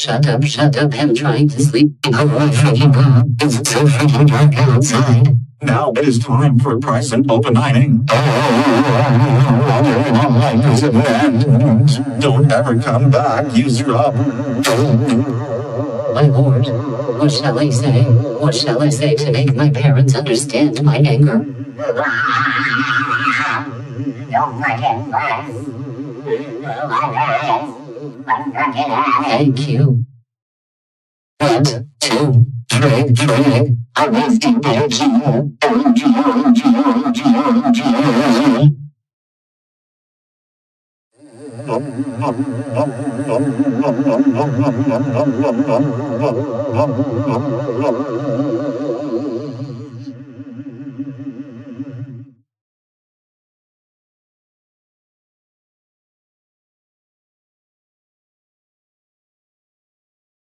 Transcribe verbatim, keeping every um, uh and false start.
Shut up, shut up, I'm trying to sleep. Oh, my freaking God, it's so freaking dark outside. Now it is time for price and opening. Don't ever come back, you scrub. My lord, what shall I say? What shall I say to make my parents understand my anger? Thank you. One, two, three, three. I'm wasting their Caillou.